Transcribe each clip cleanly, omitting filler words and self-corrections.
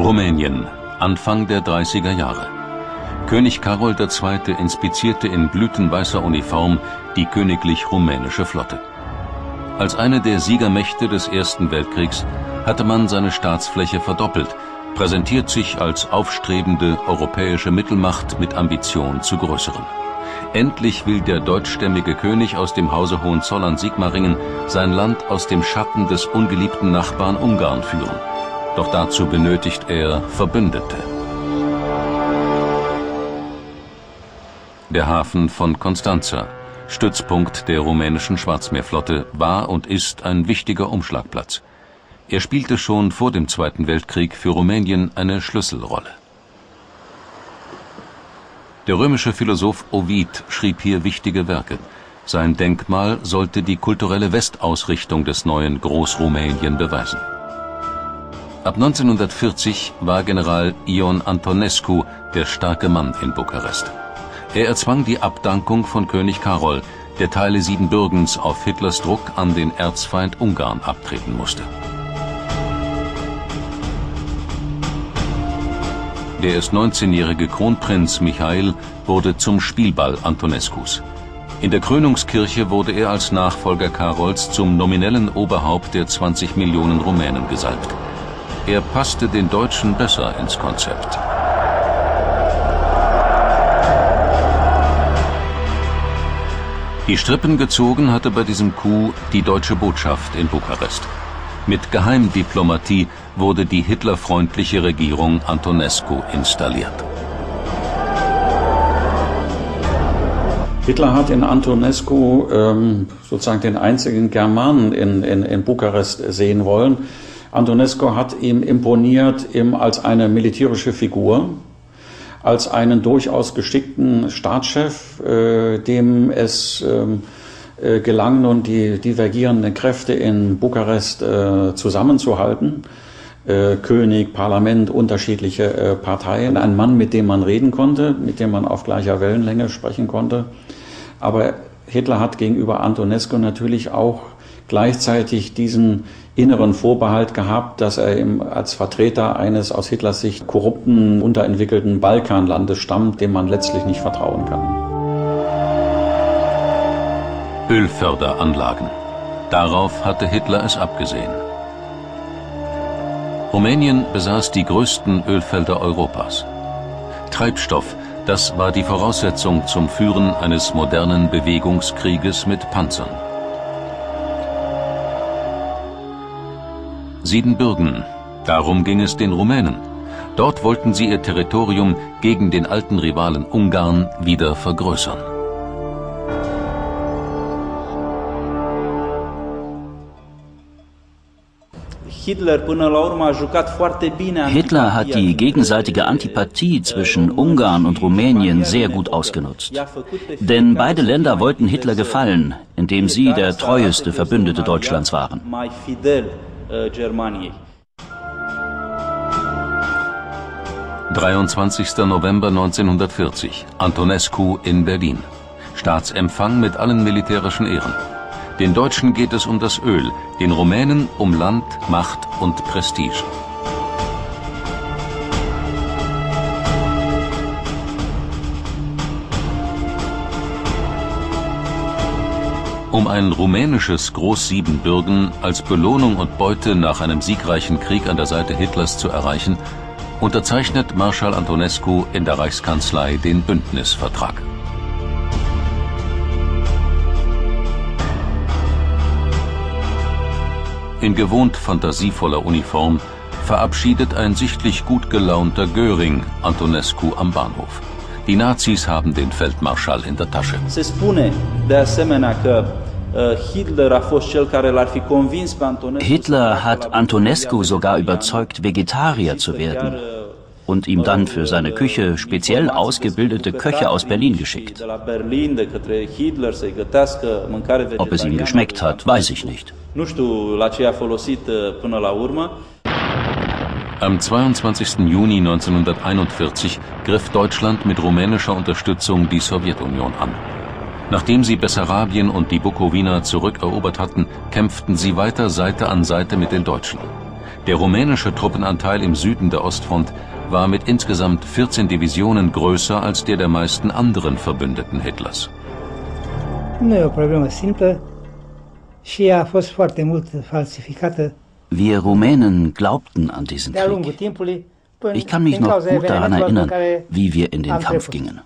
Rumänien, Anfang der 30er Jahre. König Karol II. Inspizierte in blütenweißer Uniform die königlich rumänische Flotte. Als eine der Siegermächte des Ersten Weltkriegs hatte man seine Staatsfläche verdoppelt, präsentiert sich als aufstrebende europäische Mittelmacht mit Ambition zu größeren. Endlich will der deutschstämmige König aus dem Hause Hohenzollern-Sigmaringen sein Land aus dem Schatten des ungeliebten Nachbarn Ungarn führen. Doch dazu benötigt er Verbündete. Der Hafen von Constanța, Stützpunkt der rumänischen Schwarzmeerflotte, war und ist ein wichtiger Umschlagplatz. Er spielte schon vor dem Zweiten Weltkrieg für Rumänien eine Schlüsselrolle. Der römische Philosoph Ovid schrieb hier wichtige Werke. Sein Denkmal sollte die kulturelle Westausrichtung des neuen Großrumänien beweisen. Ab 1940 war General Ion Antonescu der starke Mann in Bukarest. Er erzwang die Abdankung von König Karol, der Teile Siebenbürgens auf Hitlers Druck an den Erzfeind Ungarn abtreten musste. Der erst 19-jährige Kronprinz Michail wurde zum Spielball Antonescus. In der Krönungskirche wurde er als Nachfolger Karols zum nominellen Oberhaupt der 20 Millionen Rumänen gesalbt. Er passte den Deutschen besser ins Konzept. Die Strippen gezogen hatte bei diesem Coup die deutsche Botschaft in Bukarest. Mit Geheimdiplomatie wurde die hitlerfreundliche Regierung Antonescu installiert. Hitler hat in Antonescu sozusagen den einzigen Germanen in Bukarest sehen wollen. Antonescu hat ihm imponiert als eine militärische Figur, als einen durchaus geschickten Staatschef, dem es gelang, nun die divergierenden Kräfte in Bukarest zusammenzuhalten. König, Parlament, unterschiedliche Parteien. Ein Mann, mit dem man reden konnte, mit dem man auf gleicher Wellenlänge sprechen konnte. Aber Hitler hat gegenüber Antonescu natürlich auch gleichzeitig diesen inneren Vorbehalt gehabt, dass er als Vertreter eines aus Hitlers Sicht korrupten, unterentwickelten Balkanlandes stammt, dem man letztlich nicht vertrauen kann. Ölförderanlagen. Darauf hatte Hitler es abgesehen. Rumänien besaß die größten Ölfelder Europas. Treibstoff, das war die Voraussetzung zum Führen eines modernen Bewegungskrieges mit Panzern. Siebenbürgen, darum ging es den Rumänen. Dort wollten sie ihr Territorium gegen den alten Rivalen Ungarn wieder vergrößern. Hitler hat die gegenseitige Antipathie zwischen Ungarn und Rumänien sehr gut ausgenutzt. Denn beide Länder wollten Hitler gefallen, indem sie der treueste Verbündete Deutschlands waren. 23. November 1940, Antonescu in Berlin. Staatsempfang mit allen militärischen Ehren. Den Deutschen geht es um das Öl, den Rumänen um Land, Macht und Prestige. Um ein rumänisches Großsiebenbürgen als Belohnung und Beute nach einem siegreichen Krieg an der Seite Hitlers zu erreichen, unterzeichnet Marschall Antonescu in der Reichskanzlei den Bündnisvertrag. In gewohnt fantasievoller Uniform verabschiedet ein sichtlich gut gelaunter Göring Antonescu am Bahnhof. Die Nazis haben den Feldmarschall in der Tasche. Hitler hat Antonescu sogar überzeugt, Vegetarier zu werden und ihm dann für seine Küche speziell ausgebildete Köche aus Berlin geschickt. Ob es ihm geschmeckt hat, weiß ich nicht. Am 22. Juni 1941 griff Deutschland mit rumänischer Unterstützung die Sowjetunion an. Nachdem sie Bessarabien und die Bukowina zurückerobert hatten, kämpften sie weiter Seite an Seite mit den Deutschen. Der rumänische Truppenanteil im Süden der Ostfront war mit insgesamt 14 Divisionen größer als der meisten anderen Verbündeten Hitlers. Wir Rumänen glaubten an diesen Krieg. Ich kann mich noch gut daran erinnern, wie wir in den Kampf gingen.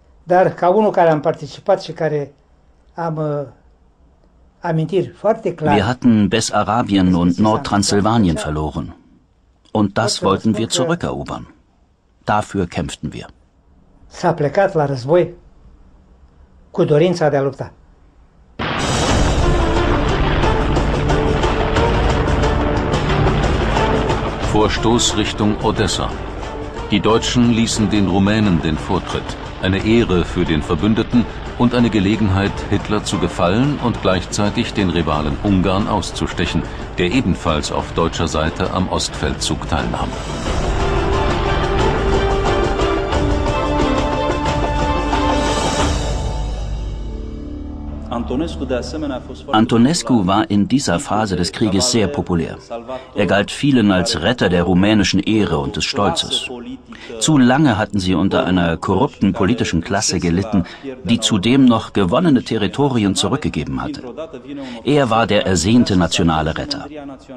Wir hatten Bessarabien und Nordtranssilvanien verloren. Und das wollten wir zurückerobern. Dafür kämpften wir. Vorstoß Richtung Odessa. Die Deutschen ließen den Rumänen den Vortritt. Eine Ehre für den Verbündeten und eine Gelegenheit, Hitler zu gefallen und gleichzeitig den Rivalen Ungarn auszustechen, der ebenfalls auf deutscher Seite am Ostfeldzug teilnahm. Antonescu war in dieser Phase des Krieges sehr populär. Er galt vielen als Retter der rumänischen Ehre und des Stolzes. Zu lange hatten sie unter einer korrupten politischen Klasse gelitten, die zudem noch gewonnene Territorien zurückgegeben hatte. Er war der ersehnte nationale Retter.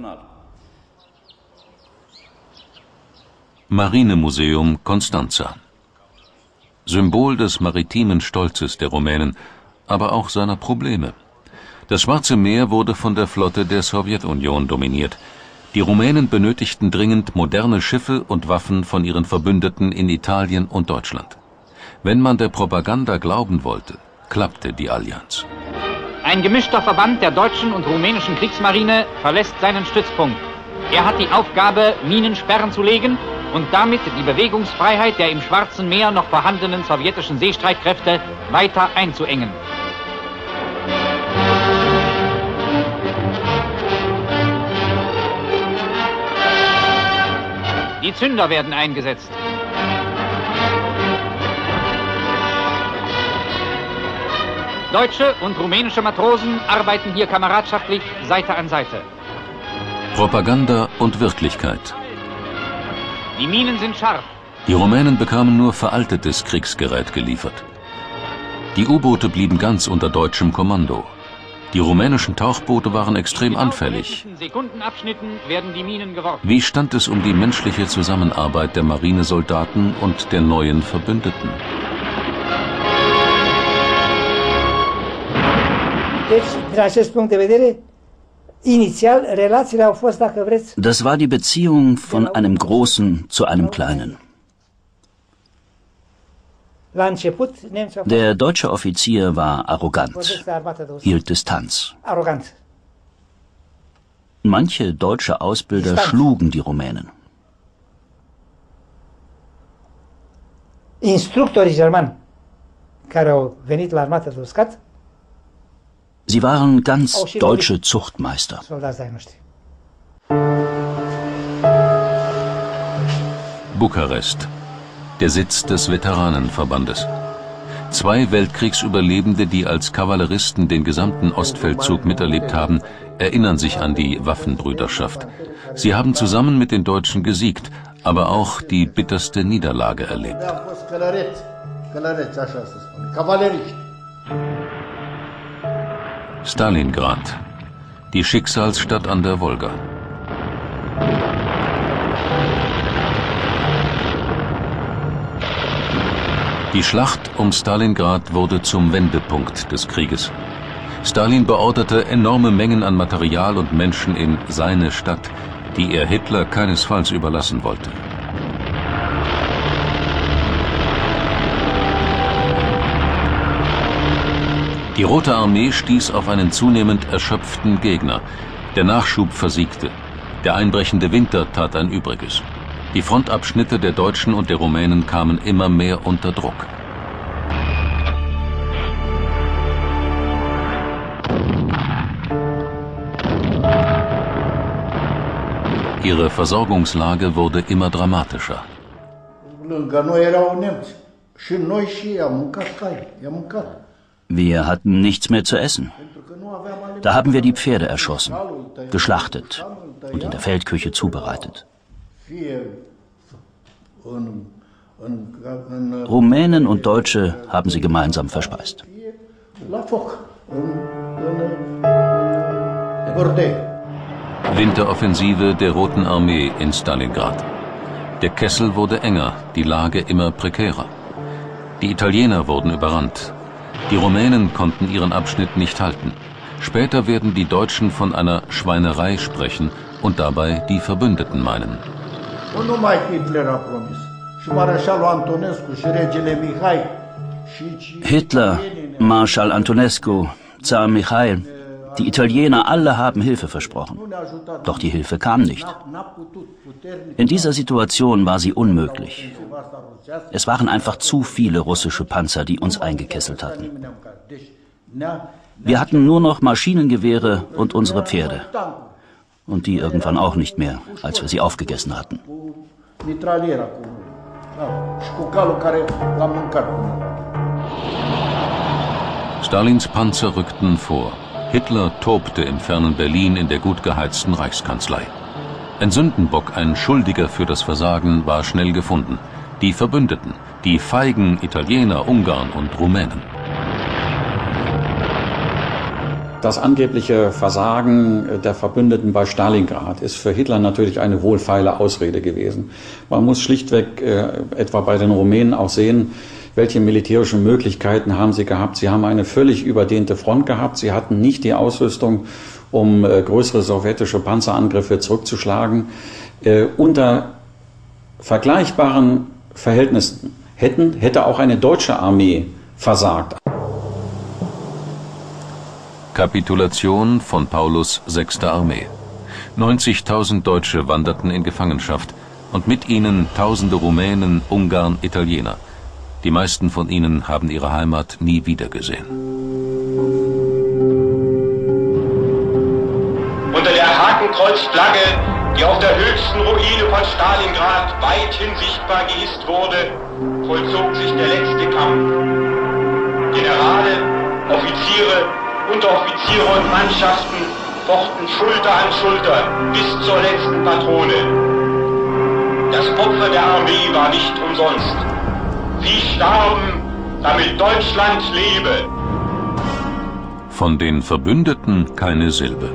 Marinemuseum Constanța. Symbol des maritimen Stolzes der Rumänen, aber auch seiner Probleme. Das Schwarze Meer wurde von der Flotte der Sowjetunion dominiert. Die Rumänen benötigten dringend moderne Schiffe und Waffen von ihren Verbündeten in Italien und Deutschland. Wenn man der Propaganda glauben wollte, klappte die Allianz. Ein gemischter Verband der deutschen und rumänischen Kriegsmarine verlässt seinen Stützpunkt. Er hat die Aufgabe, Minensperren zu legen und damit die Bewegungsfreiheit der im Schwarzen Meer noch vorhandenen sowjetischen Seestreitkräfte weiter einzuengen. Die Zünder werden eingesetzt. Deutsche und rumänische Matrosen arbeiten hier kameradschaftlich Seite an Seite. Propaganda und Wirklichkeit. Die Minen sind scharf. Die Rumänen bekamen nur veraltetes Kriegsgerät geliefert. Die U-Boote blieben ganz unter deutschem Kommando. Die rumänischen Tauchboote waren extrem anfällig. Sekundenabschnitten werden die Minen geworfen. Wie stand es um die menschliche Zusammenarbeit der Marinesoldaten und der neuen Verbündeten? Das war die Beziehung von einem Großen zu einem Kleinen. Der deutsche Offizier war arrogant, hielt Distanz. Manche deutsche Ausbilder schlugen die Rumänen. Sie waren ganz deutsche Zuchtmeister. Bukarest, der Sitz des Veteranenverbandes. 2 Weltkriegsüberlebende, die als Kavalleristen den gesamten Ostfeldzug miterlebt haben, erinnern sich an die Waffenbrüderschaft. Sie haben zusammen mit den Deutschen gesiegt, aber auch die bitterste Niederlage erlebt. Stalingrad, die Schicksalsstadt an der Wolga. Die Schlacht um Stalingrad wurde zum Wendepunkt des Krieges. Stalin beorderte enorme Mengen an Material und Menschen in seine Stadt, die er Hitler keinesfalls überlassen wollte. Die Rote Armee stieß auf einen zunehmend erschöpften Gegner. Der Nachschub versiegte. Der einbrechende Winter tat ein Übriges. Die Frontabschnitte der Deutschen und der Rumänen kamen immer mehr unter Druck. Ihre Versorgungslage wurde immer dramatischer. Wir hatten nichts mehr zu essen. Da haben wir die Pferde erschossen, geschlachtet und in der Feldküche zubereitet. Rumänen und Deutsche haben sie gemeinsam verspeist. Winteroffensive der Roten Armee in Stalingrad. Der Kessel wurde enger, die Lage immer prekärer. Die Italiener wurden überrannt. Die Rumänen konnten ihren Abschnitt nicht halten. Später werden die Deutschen von einer Schweinerei sprechen und dabei die Verbündeten meinen. Hitler, Marschall Antonescu, Zar Michail, die Italiener alle haben Hilfe versprochen. Doch die Hilfe kam nicht. In dieser Situation war sie unmöglich. Es waren einfach zu viele russische Panzer, die uns eingekesselt hatten. Wir hatten nur noch Maschinengewehre und unsere Pferde. Und die irgendwann auch nicht mehr, als wir sie aufgegessen hatten. Stalins Panzer rückten vor. Hitler tobte im fernen Berlin in der gut geheizten Reichskanzlei. Ein Sündenbock, ein Schuldiger für das Versagen, war schnell gefunden. Die Verbündeten, die feigen Italiener, Ungarn und Rumänen. Das angebliche Versagen der Verbündeten bei Stalingrad ist für Hitler natürlich eine wohlfeile Ausrede gewesen. Man muss schlichtweg etwa bei den Rumänen auch sehen, welche militärischen Möglichkeiten haben sie gehabt. Sie haben eine völlig überdehnte Front gehabt. Sie hatten nicht die Ausrüstung, um größere sowjetische Panzerangriffe zurückzuschlagen. Unter vergleichbaren Verhältnissen hätte auch eine deutsche Armee versagt. Kapitulation von Paulus 6. Armee. 90.000 Deutsche wanderten in Gefangenschaft und mit ihnen Tausende Rumänen, Ungarn, Italiener. Die meisten von ihnen haben ihre Heimat nie wiedergesehen. Unter der Hakenkreuzflagge, die auf der höchsten Ruine von Stalingrad weithin sichtbar gehisst wurde, vollzog sich der letzte Kampf. Generale, Offiziere, Unteroffiziere und Mannschaften fochten Schulter an Schulter bis zur letzten Patrone. Das Opfer der Armee war nicht umsonst. Sie starben, damit Deutschland lebe. Von den Verbündeten keine Silbe.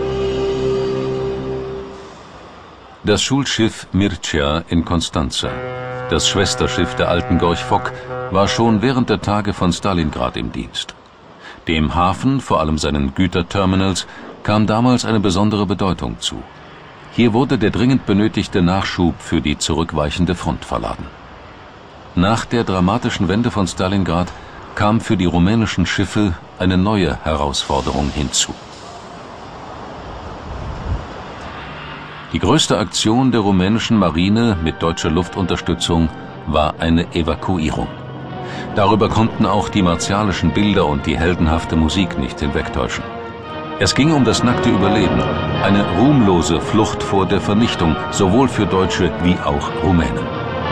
Das Schulschiff Mircea in Konstanza, das Schwesterschiff der alten Gorch Fock, war schon während der Tage von Stalingrad im Dienst. Dem Hafen, vor allem seinen Güterterminals, kam damals eine besondere Bedeutung zu. Hier wurde der dringend benötigte Nachschub für die zurückweichende Front verladen. Nach der dramatischen Wende von Stalingrad kam für die rumänischen Schiffe eine neue Herausforderung hinzu. Die größte Aktion der rumänischen Marine mit deutscher Luftunterstützung war eine Evakuierung. Darüber konnten auch die martialischen Bilder und die heldenhafte Musik nicht hinwegtäuschen. Es ging um das nackte Überleben, eine ruhmlose Flucht vor der Vernichtung, sowohl für Deutsche wie auch Rumänen.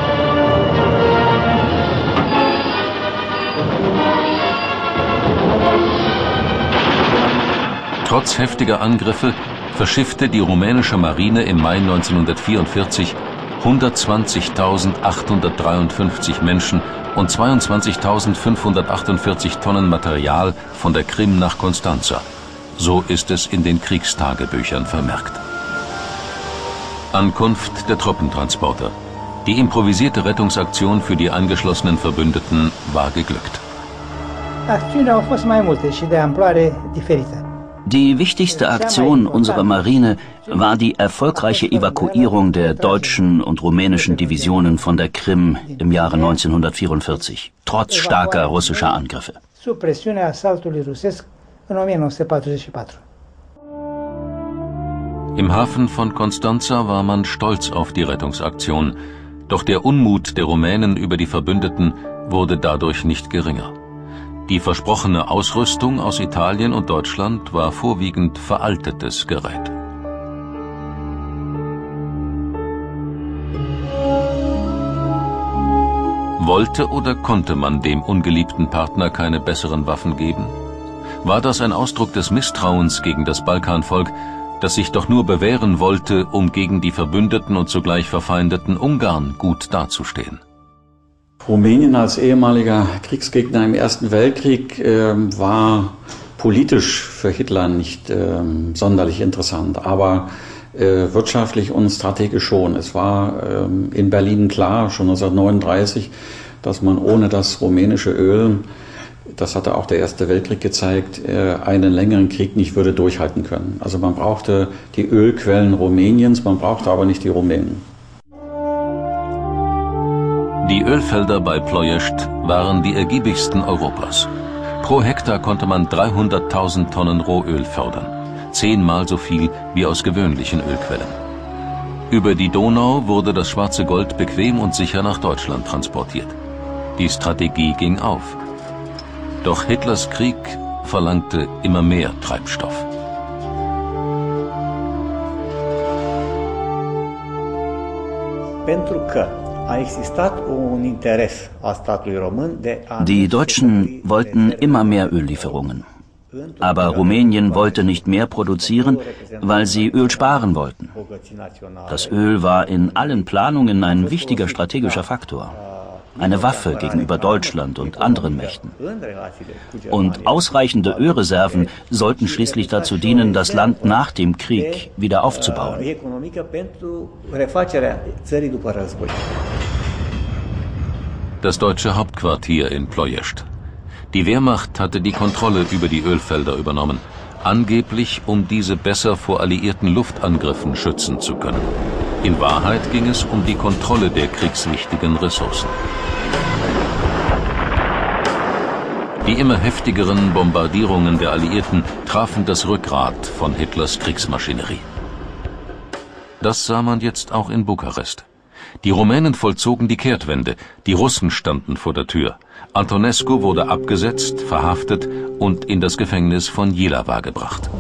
Trotz heftiger Angriffe verschiffte die rumänische Marine im Mai 1944 120.853 Menschen und 22.548 Tonnen Material von der Krim nach Konstanza. So ist es in den Kriegstagebüchern vermerkt. Ankunft der Truppentransporter. Die improvisierte Rettungsaktion für die angeschlossenen Verbündeten war geglückt. Die wichtigste Aktion unserer Marine war die erfolgreiche Evakuierung der deutschen und rumänischen Divisionen von der Krim im Jahre 1944, trotz starker russischer Angriffe. Im Hafen von Konstanza war man stolz auf die Rettungsaktion, doch der Unmut der Rumänen über die Verbündeten wurde dadurch nicht geringer. Die versprochene Ausrüstung aus Italien und Deutschland war vorwiegend veraltetes Gerät. Wollte oder konnte man dem ungeliebten Partner keine besseren Waffen geben? War das ein Ausdruck des Misstrauens gegen das Balkanvolk, das sich doch nur bewähren wollte, um gegen die verbündeten und zugleich verfeindeten Ungarn gut dazustehen? Rumänien als ehemaliger Kriegsgegner im Ersten Weltkrieg war politisch für Hitler nicht sonderlich interessant, aber wirtschaftlich und strategisch schon. Es war in Berlin klar, schon 1939, dass man ohne das rumänische Öl, das hatte auch der Erste Weltkrieg gezeigt, einen längeren Krieg nicht würde durchhalten können. Also man brauchte die Ölquellen Rumäniens, man brauchte aber nicht die Rumänen. Die Ölfelder bei Ploiești waren die ergiebigsten Europas. Pro Hektar konnte man 300.000 Tonnen Rohöl fördern, 10-mal so viel wie aus gewöhnlichen Ölquellen. Über die Donau wurde das schwarze Gold bequem und sicher nach Deutschland transportiert. Die Strategie ging auf. Doch Hitlers Krieg verlangte immer mehr Treibstoff. Die Deutschen wollten immer mehr Öllieferungen. Aber Rumänien wollte nicht mehr produzieren, weil sie Öl sparen wollten. Das Öl war in allen Planungen ein wichtiger strategischer Faktor. Eine Waffe gegenüber Deutschland und anderen Mächten. Und ausreichende Ölreserven sollten schließlich dazu dienen, das Land nach dem Krieg wieder aufzubauen. Das deutsche Hauptquartier in Ploiești. Die Wehrmacht hatte die Kontrolle über die Ölfelder übernommen, angeblich um diese besser vor alliierten Luftangriffen schützen zu können. In Wahrheit ging es um die Kontrolle der kriegswichtigen Ressourcen. Die immer heftigeren Bombardierungen der Alliierten trafen das Rückgrat von Hitlers Kriegsmaschinerie. Das sah man jetzt auch in Bukarest. Die Rumänen vollzogen die Kehrtwende, die Russen standen vor der Tür. Antonescu wurde abgesetzt, verhaftet und in das Gefängnis von Jihlava gebracht.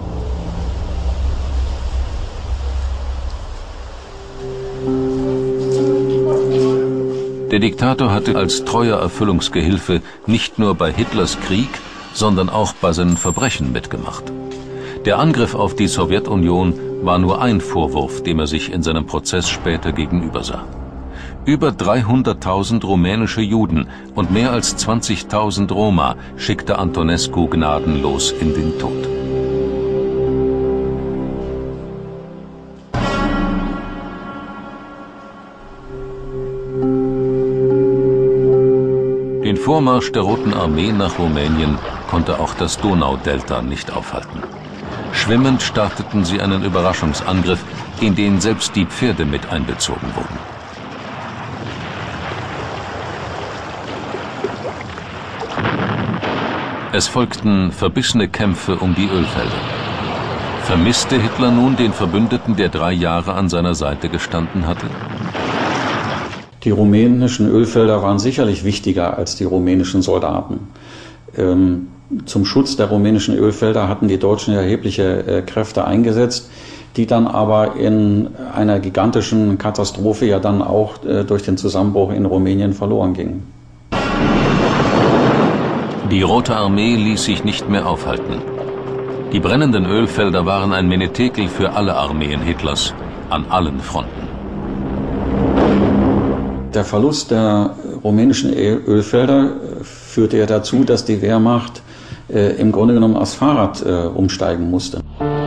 Der Diktator hatte als treuer Erfüllungsgehilfe nicht nur bei Hitlers Krieg, sondern auch bei seinen Verbrechen mitgemacht. Der Angriff auf die Sowjetunion war nur ein Vorwurf, dem er sich in seinem Prozess später gegenübersah. Über 300.000 rumänische Juden und mehr als 20.000 Roma schickte Antonescu gnadenlos in den Tod. Den Vormarsch der Roten Armee nach Rumänien konnte auch das Donaudelta nicht aufhalten. Schwimmend starteten sie einen Überraschungsangriff, in den selbst die Pferde mit einbezogen wurden. Es folgten verbissene Kämpfe um die Ölfelder. Vermisste Hitler nun den Verbündeten, der 3 Jahre an seiner Seite gestanden hatte? Die rumänischen Ölfelder waren sicherlich wichtiger als die rumänischen Soldaten. Zum Schutz der rumänischen Ölfelder hatten die Deutschen erhebliche Kräfte eingesetzt, die dann aber in einer gigantischen Katastrophe ja dann auch durch den Zusammenbruch in Rumänien verloren gingen. Die Rote Armee ließ sich nicht mehr aufhalten. Die brennenden Ölfelder waren ein Menetekel für alle Armeen Hitlers an allen Fronten. Der Verlust der rumänischen Ölfelder führte ja dazu, dass die Wehrmacht im Grunde genommen aufs Fahrrad umsteigen musste.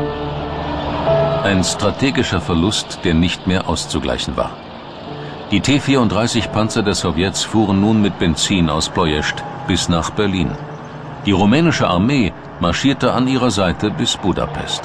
Ein strategischer Verlust, der nicht mehr auszugleichen war. Die T-34-Panzer der Sowjets fuhren nun mit Benzin aus Ploiești bis nach Berlin. Die rumänische Armee marschierte an ihrer Seite bis Budapest.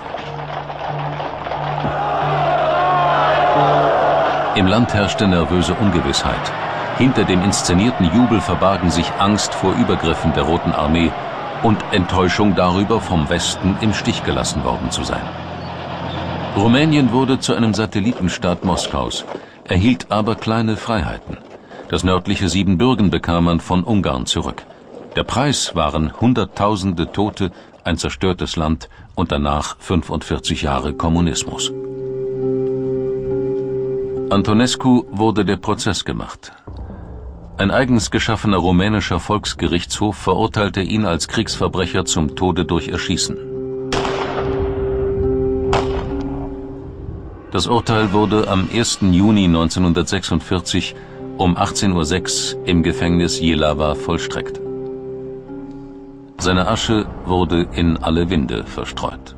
Im Land herrschte nervöse Ungewissheit. Hinter dem inszenierten Jubel verbargen sich Angst vor Übergriffen der Roten Armee und Enttäuschung darüber, vom Westen im Stich gelassen worden zu sein. Rumänien wurde zu einem Satellitenstaat Moskaus, erhielt aber kleine Freiheiten. Das nördliche Siebenbürgen bekam man von Ungarn zurück. Der Preis waren Hunderttausende Tote, ein zerstörtes Land und danach 45 Jahre Kommunismus. Antonescu wurde der Prozess gemacht. Ein eigens geschaffener rumänischer Volksgerichtshof verurteilte ihn als Kriegsverbrecher zum Tode durch Erschießen. Das Urteil wurde am 1. Juni 1946 um 18:06 Uhr im Gefängnis Jihlava vollstreckt. Seine Asche wurde in alle Winde verstreut.